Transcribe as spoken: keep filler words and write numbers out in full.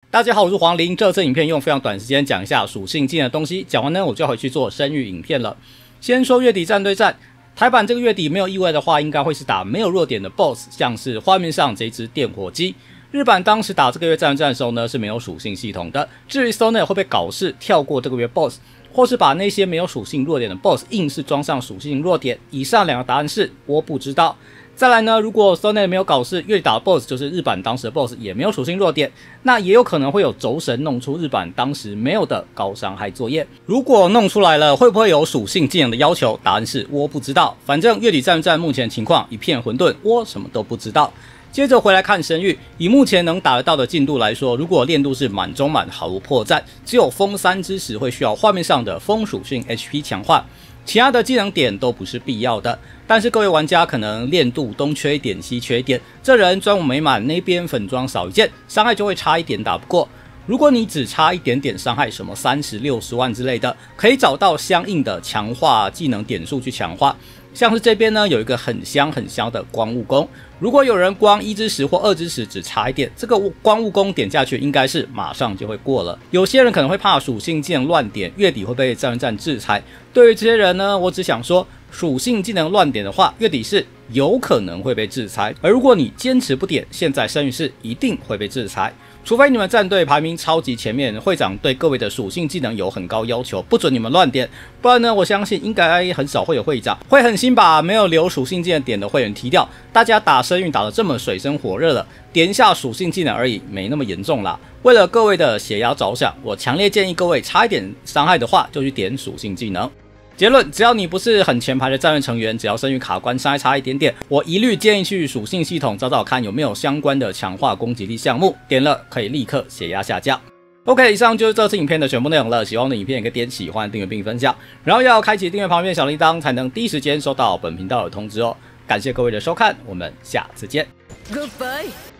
大家好，我是黄林。这次影片用非常短时间讲一下属性技能的东西，讲完呢我就要回去做生育影片了。先说月底战对战，台版这个月底没有意外的话，应该会是打没有弱点的 B O S S， 像是画面上这只电火鸡。日版当时打这个月战对战的时候呢是没有属性系统的。至于 Sonet 会不会搞事跳过这个月 B O S S， 或是把那些没有属性弱点的 B O S S 硬是装上属性弱点，以上两个答案是我不知道。再来呢，如果 Sonet 没有搞事，月底打的 B O S S 就是日版当时的 B O S S 也没有属性弱点，那也有可能会有轴神弄出日版当时没有的高伤害作业。如果弄出来了，会不会有属性技能的要求？答案是我不知道。反正月底战战目前情况一片混沌，我什么都不知道。接着回来看生育，以目前能打得到的进度来说，如果练度是满中满毫无破绽，只有风三之时会需要画面上的风属性 H P 强化，其他的技能点都不是必要的。但是各位玩家可能练度东缺一点西缺一点，这人专武没满，那边粉装少一件，伤害就会差一点打不过。如果你只差一点点伤害，什么三十、六十万之类的，可以找到相应的强化技能点数去强化。像是这边呢有一个很香很香的光务工，如果有人光一之十或二之十只差一点，这个光务工点下去应该是马上就会过了。有些人可能会怕属性技能乱点，月底会被战战制裁。对于这些人呢，我只想说，属性技能乱点的话，月底是有可能会被制裁，而如果你坚持不点，现在生育是一定会被制裁。除非你们战队排名超级前面，会长对各位的属性技能有很高要求，不准你们乱点，不然呢，我相信应该很少会有会长会狠心把没有留属性技能点的会员踢掉。大家打生育打得这么水深火热了，点一下属性技能而已，没那么严重啦。为了各位的血压着想，我强烈建议各位差一点伤害的话，就去点属性技能。结论：只要你不是很前排的战队成员，只要生育卡关伤害差一点点，我一律建议去属性系统找找看有没有相关的强化攻击力项目，点了可以立刻血压下降。OK， 以上就是这次影片的全部内容了。喜欢我的影片也可以点喜欢、订阅并分享，然后要开启订阅旁边的小铃铛，才能第一时间收到本频道的通知哦。感谢各位的收看，我们下次见。Goodbye。